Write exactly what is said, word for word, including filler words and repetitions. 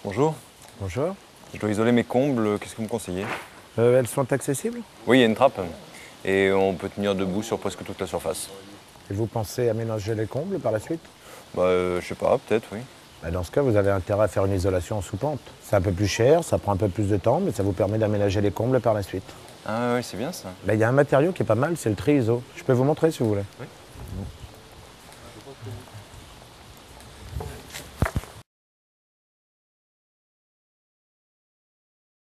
Bonjour, Bonjour. je dois isoler mes combles, qu'est-ce que vous me conseillez? Euh, elles sont accessibles? Oui, il y a une trappe et on peut tenir debout sur presque toute la surface. Et vous pensez aménager les combles par la suite? Bah, euh, je sais pas, peut-être, oui. Bah, dans ce cas, vous avez intérêt à faire une isolation sous pente. C'est un peu plus cher, ça prend un peu plus de temps, mais ça vous permet d'aménager les combles par la suite. Ah oui, c'est bien ça. Bah, il y a un matériau qui est pas mal, c'est le tri-iso. Je peux vous montrer si vous voulez. Oui.